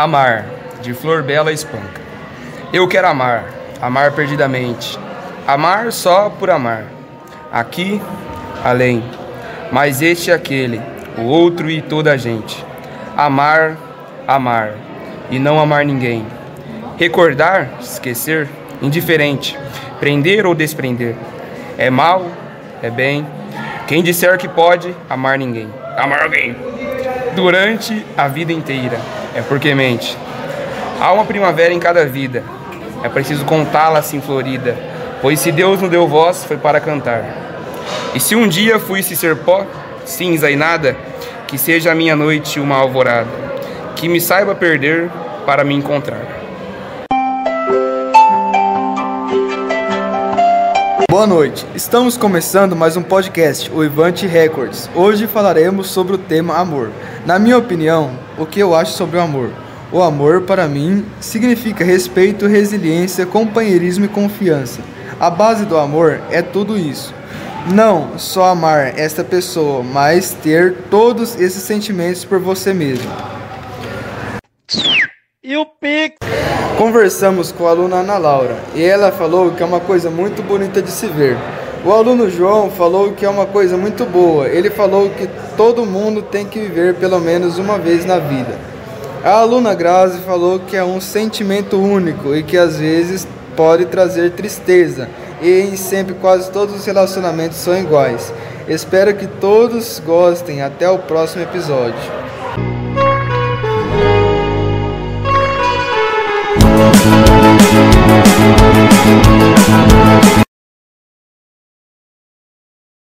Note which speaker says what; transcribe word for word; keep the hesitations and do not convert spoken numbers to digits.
Speaker 1: Amar, de Flor Bela Espanca. Eu quero amar, amar perdidamente, amar só por amar, aqui, além, mas este e aquele, o outro e toda a gente. Amar, amar, e não amar ninguém. Recordar, esquecer, indiferente, prender ou desprender. É mal, é bem. Quem disser que pode amar ninguém, amar alguém, durante a vida inteira, é porque mente. Há uma primavera em cada vida, é preciso contá-la assim florida, pois se Deus nos deu voz, foi para cantar. E se um dia fui-se ser pó, cinza e nada, que seja a minha noite uma alvorada, que me saiba perder para me encontrar.
Speaker 2: Boa noite, estamos começando mais um podcast, o Ivante Records. Hoje falaremos sobre o tema amor. Na minha opinião, o que eu acho sobre o amor? O amor, para mim, significa respeito, resiliência, companheirismo e confiança. A base do amor é tudo isso. Não só amar esta pessoa, mas ter todos esses sentimentos por você mesmo.
Speaker 3: E o Pix?
Speaker 2: Conversamos com a aluna Ana Laura e ela falou que é uma coisa muito bonita de se ver. O aluno João falou que é uma coisa muito boa. Ele falou que todo mundo tem que viver pelo menos uma vez na vida. A aluna Grazi falou que é um sentimento único e que às vezes pode trazer tristeza. E nem sempre quase todos os relacionamentos são iguais. Espero que todos gostem. Até o próximo episódio.